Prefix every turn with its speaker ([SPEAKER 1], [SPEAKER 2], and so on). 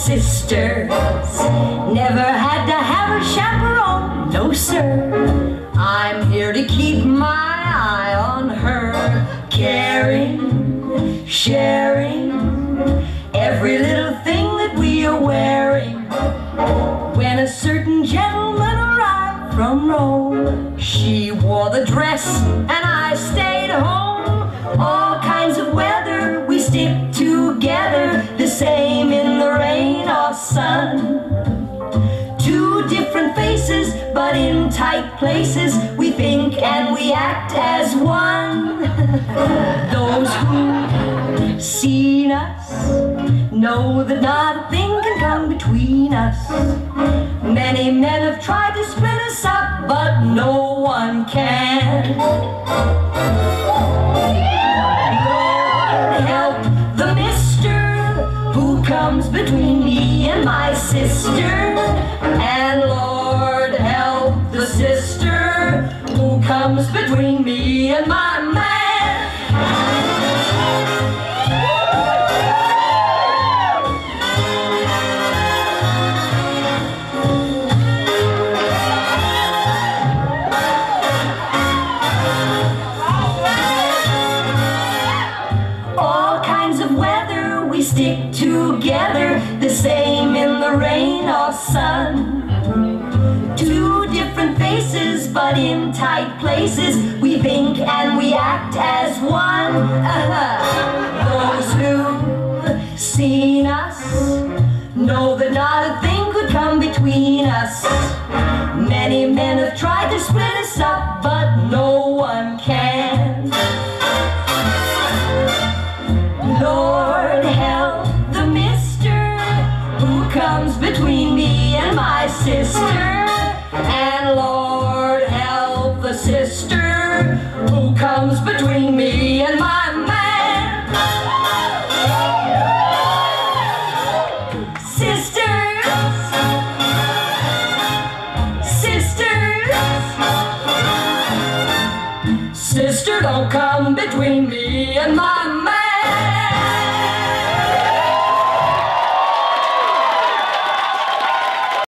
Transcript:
[SPEAKER 1] sisters. Never had to have a chaperone, no sir. I'm here to keep my eye on her. Caring, sharing every little thing that we are wearing. When a certain gentleman arrived from Rome, she wore the dress and I stayed home. All kinds of weather, we stick together, the same in the rain or sun. Two different faces, but in tight places, we think and we act as one. Those who've seen us know that not a thing can come between us. Many men have tried to split us up, but no one can. Lord help the mister who comes between me and my sister. And Lord help the sister who comes between me and my man. We stick together, the same in the rain or sun. Two different faces, but in tight places, we think and we act as one. Those who've seen us know that not a thing could come between us. Many men have tried to split us up, but no one can. Lord help the mister who comes between me and my sister. And Lord help the sister who comes between me and my man. Sisters, sisters, sister, don't come between me and my man.